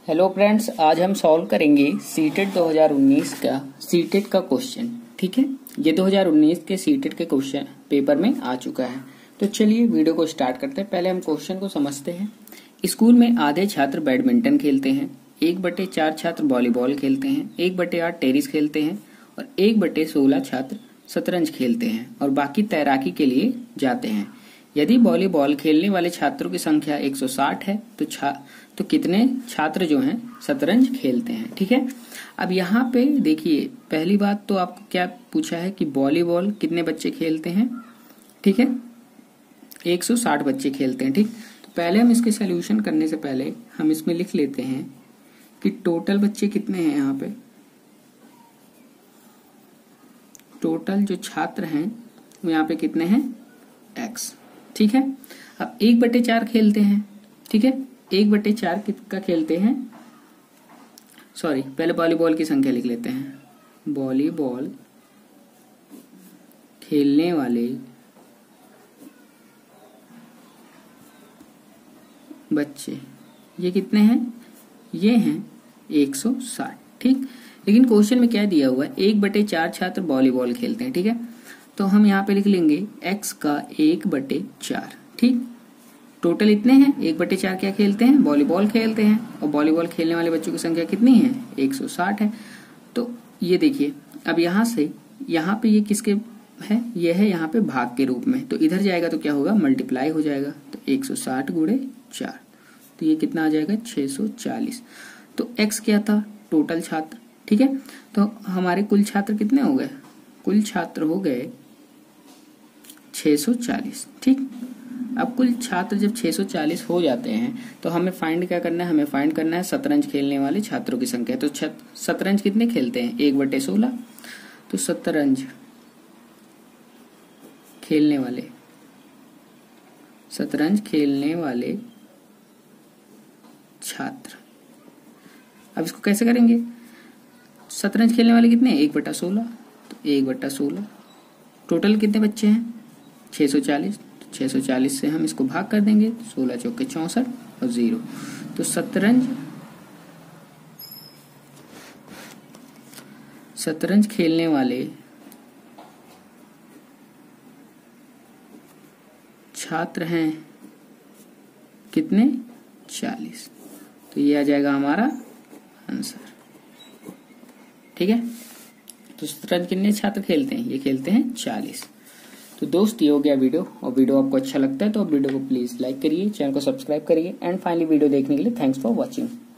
Hello friends, आज हम solve करेंगे सीटेट 2019 का सीटेट का क्वेश्चन। ठीक है, ये 2019 के सीटेट के क्वेश्चन पेपर में आ चुका है। तो चलिए वीडियो को स्टार्ट करते हैं। पहले हम क्वेश्चन को समझते हैं। स्कूल में आधे छात्र बैडमिंटन खेलते हैं, 1/4 छात्र वॉलीबॉल खेलते हैं, 1/8 टेनिस खेलते हैं और 1/16 छात्र शतरंज खेलते हैं और बाकी तैराकी के लिए जाते हैं। यदि वॉलीबॉल खेलने वाले छात्रों की संख्या 160 है तो कितने छात्र जो हैं शतरंज खेलते हैं। ठीक है, अब यहाँ पे देखिए, पहली बात तो आपको क्या पूछा है कि वॉलीबॉल कितने बच्चे खेलते हैं। ठीक है, 160 बच्चे खेलते हैं। ठीक, तो पहले हम इसके सोल्यूशन करने से पहले हम इसमें लिख लेते हैं कि टोटल बच्चे कितने हैं। यहाँ पे टोटल जो छात्र हैं वो यहाँ पे कितने हैं, x। ठीक है, अब 1/4 खेलते हैं। ठीक है, 1/4 का खेलते हैं, सॉरी पहले वॉलीबॉल की संख्या लिख लेते हैं। वॉलीबॉल खेलने वाले बच्चे ये कितने हैं, ये हैं 160। ठीक, लेकिन क्वेश्चन में क्या दिया हुआ है, 1/4 छात्र वॉलीबॉल खेलते हैं। ठीक है, तो हम यहाँ पे लिख लेंगे x का 1/4। ठीक, टोटल इतने हैं, 1/4 क्या खेलते हैं, वॉलीबॉल खेलते हैं और वॉलीबॉल खेलने वाले बच्चों की संख्या कितनी है, 160 है। तो ये देखिए, अब यहाँ से यहाँ पे ये किसके है, ये है यहाँ पे भाग के रूप में, तो इधर जाएगा तो क्या होगा, मल्टीप्लाई हो जाएगा। तो 160 गुणे 4, तो ये कितना आ जाएगा, 640। तो x क्या था, टोटल छात्र। ठीक है, तो हमारे कुल छात्र कितने हो गए, कुल छात्र हो गए 640। ठीक, अब कुल छात्र जब 640 हो जाते हैं तो हमें फाइंड क्या करना है, हमें फाइंड करना है शतरंज खेलने वाले छात्रों की संख्या। तो शतरंज कितने खेलते हैं, 1/16। तो शतरंज खेलने वाले छात्र, अब इसको कैसे करेंगे, शतरंज खेलने वाले कितने, 1/16। तो 1/16 टोटल कितने बच्चे हैं, 640। तो 640 से हम इसको भाग कर देंगे, 16 चौके 64 और 0। तो शतरंज खेलने वाले छात्र हैं कितने, 40। तो ये आ जाएगा हमारा आंसर। ठीक है, तो शतरंज कितने छात्र खेलते हैं, ये खेलते हैं 40। तो दोस्त, ये हो गया वीडियो, और वीडियो आपको अच्छा लगता है तो वीडियो को प्लीज लाइक करिए, चैनल को सब्सक्राइब करिए एंड फाइनली वीडियो देखने के लिए थैंक्स फॉर वॉचिंग।